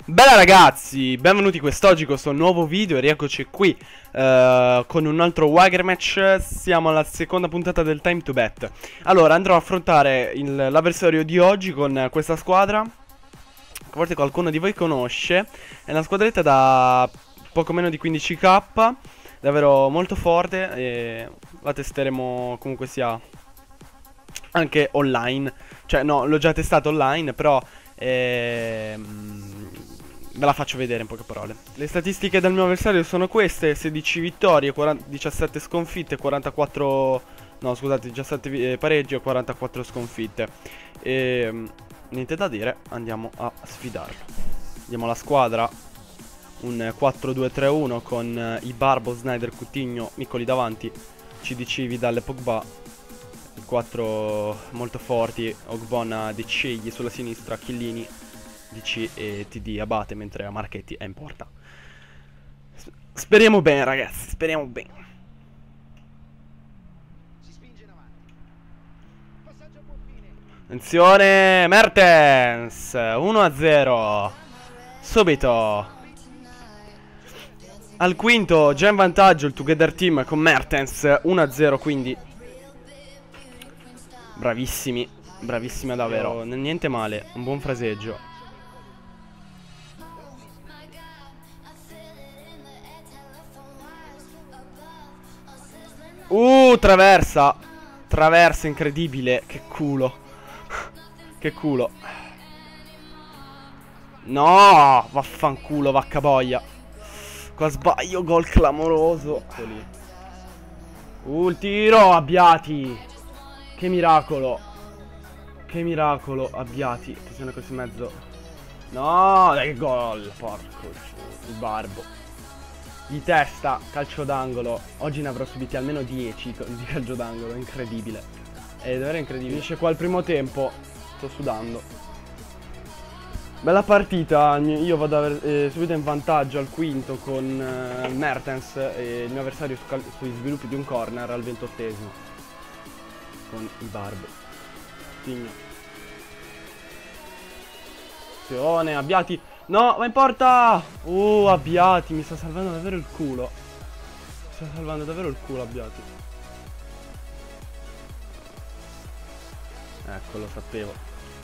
Bella ragazzi, benvenuti quest'oggi con questo nuovo video e rieccoci qui con un altro Wager Match. Siamo alla seconda puntata del Time to Bet. Allora andrò a affrontare l'avversario di oggi con questa squadra che forse qualcuno di voi conosce. È una squadretta da poco meno di 15k, davvero molto forte, e la testeremo comunque sia anche online. Cioè no, l'ho già testato online, però ve la faccio vedere in poche parole. Le statistiche del mio avversario sono queste: 16 vittorie, 17 sconfitte, 44... no scusate, 17 pareggi e 44 sconfitte. Niente da dire, andiamo a sfidarlo. Andiamo alla squadra. Un 4-2-3-1 con i Barbo, Snyder, Coutinho, Miccoli davanti, CDC, Vidal e Pogba. I 4 molto forti: Ogbonna, De Cegli sulla sinistra, Chiellini, DC e TD Abate, mentre Marchetti è in porta. Speriamo bene ragazzi, speriamo bene. Attenzione, Mertens 1-0 subito. Al quinto già in vantaggio il Together Team con Mertens 1-0, quindi bravissimi, bravissimi davvero, niente male, un buon fraseggio. Traversa. Traversa incredibile. Che culo. Che culo. No, vaffanculo, vacca boia. Qua sbaglio, gol clamoroso. Il tiro, Abbiati. Che miracolo. Che miracolo, Abbiati. Che sono così in mezzo. No, che gol. Porco il Barbo. Di testa, calcio d'angolo. Oggi ne avrò subiti almeno 10 di calcio d'angolo, incredibile. È davvero incredibile. Finisce qua il primo tempo. Sto sudando. Bella partita. Io vado subito in vantaggio al quinto con Mertens e il mio avversario sui sviluppi di un corner al 28esimo con il Barbo. Tigno. Azione, Abbiati. No, va in porta! Abbiati, mi sta salvando davvero il culo. Mi sta salvando davvero il culo, Abbiati. Ecco, lo sapevo.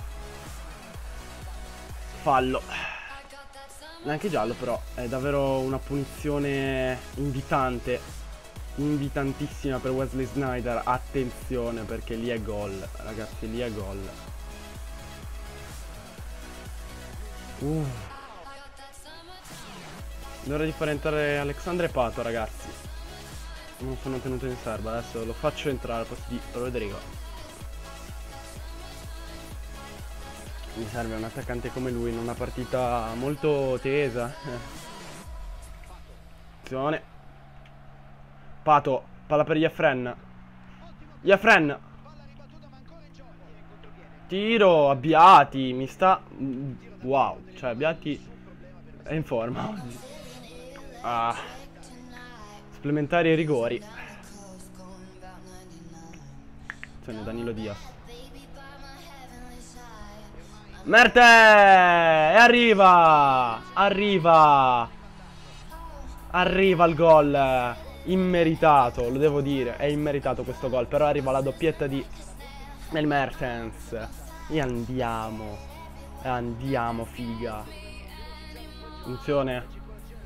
Fallo. Neanche giallo, però è davvero una punizione invitante. Invitantissima per Wesley Snyder. Attenzione, perché lì è gol. Ragazzi, lì è gol. L'ora di far entrare Alexandre e Pato, ragazzi. Non sono tenuto in serba. Adesso lo faccio entrare al posto di Rodrigo. Mi serve un attaccante come lui in una partita molto tesa. Attenzione. Pato, palla per Jeffren. Jeffren. Tiro, Abbiati. Mi sta... wow, cioè Abbiati è in forma oggi. Supplementari e rigori. Attenzione, Danilo Diaz. Mertens! E arriva! Arriva! Arriva il gol. Immeritato, lo devo dire. È immeritato questo gol. Però arriva la doppietta di Mertens. E andiamo. E andiamo, figa. Attenzione.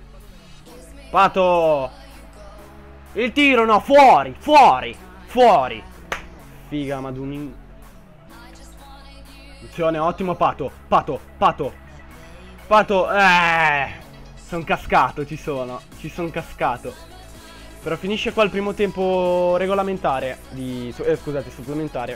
Pato. Il tiro, no, fuori, fuori, fuori. Figa, Madunin. Attenzione, ottimo Pato. Pato, Pato. Pato, sono cascato, ci sono cascato. Però finisce qua il primo tempo regolamentare scusate, supplementare.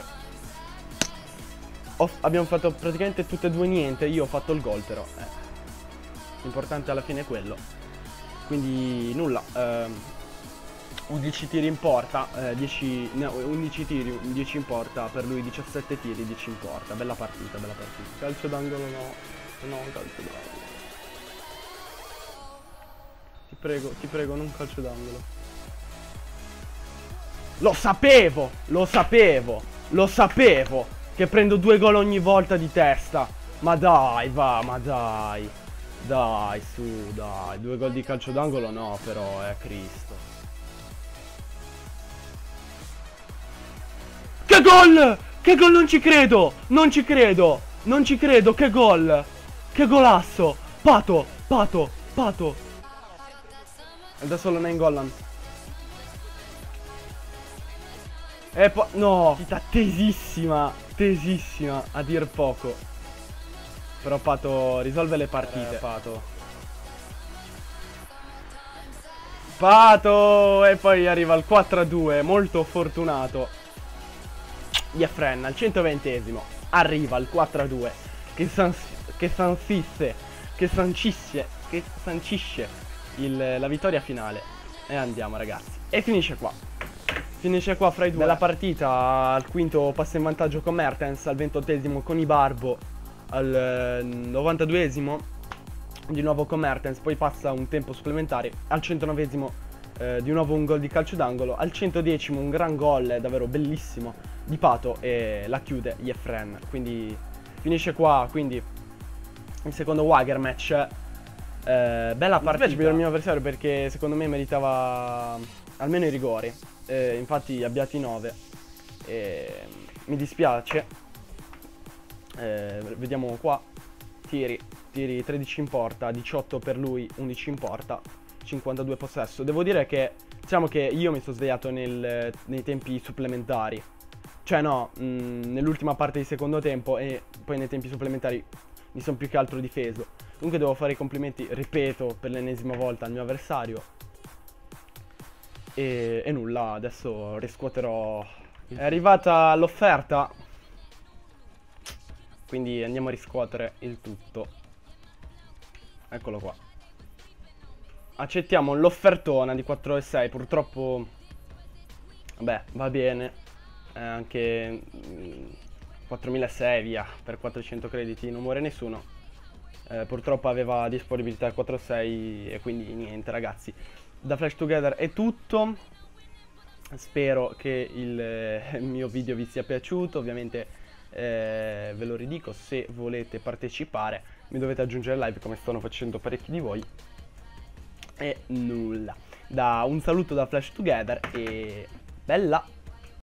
Abbiamo fatto praticamente tutte e due niente. Io ho fatto il gol, però l'importante alla fine è quello. Quindi nulla. 11 tiri in porta, 11 tiri, 10 in porta per lui, 17 tiri, 10 in porta. Bella partita, bella partita. Calcio d'angolo no. No, calcio d'angolo. Ti prego, non calcio d'angolo. Lo sapevo, lo sapevo, lo sapevo che prendo 2 gol ogni volta di testa. Ma dai, va, ma dai. Dai, su, dai. 2 gol di calcio d'angolo no, però, Cristo. Che gol! Che gol, non ci credo! Non ci credo! Non ci credo, che gol! Che golasso! Pato, Pato, Pato. Adesso non è in Gollan. E poi, no, vita tesissima, tesissima, a dir poco. Però Pato risolve le partite. Pato. Pato! E poi arriva il 4-2, molto fortunato. Jeffren al 120esimo arriva il 4-2 che sancisce la vittoria finale. E andiamo, ragazzi. E finisce qua. Finisce qua fra i due. Nella partita al quinto passa in vantaggio con Mertens, al 28esimo con Ibarbo, al 92esimo di nuovo con Mertens, poi passa un tempo supplementare, al 109esimo di nuovo un gol di calcio d'angolo, al 110esimo un gran gol davvero bellissimo di Pato e la chiude Jeffren. Quindi finisce qua, quindi il secondo Wager match. Bella partita per il mio avversario, perché secondo me meritava almeno i rigori. Infatti abbiati 9. Mi dispiace. Vediamo qua. Tiri 13 in porta, 18 per lui, 11 in porta, 52 possesso. Devo dire che, diciamo che io mi sono svegliato nei tempi supplementari. Cioè no, nell'ultima parte di secondo tempo, e poi nei tempi supplementari mi sono più che altro difeso. Comunque devo fare i complimenti, ripeto, per l'ennesima volta al mio avversario. E nulla, adesso riscuoterò. È arrivata l'offerta, quindi andiamo a riscuotere il tutto. Eccolo qua. Accettiamo l'offertona di 4,6. Purtroppo, vabbè, va bene. Anche 4.600 via, per 400 crediti non muore nessuno. Purtroppo aveva disponibilità 4,6 e quindi niente, ragazzi. Da Flash Together è tutto. Spero che il mio video vi sia piaciuto. Ovviamente ve lo ridico, se volete partecipare mi dovete aggiungere live, come stanno facendo parecchi di voi. E nulla, un saluto da Flash Together e bella.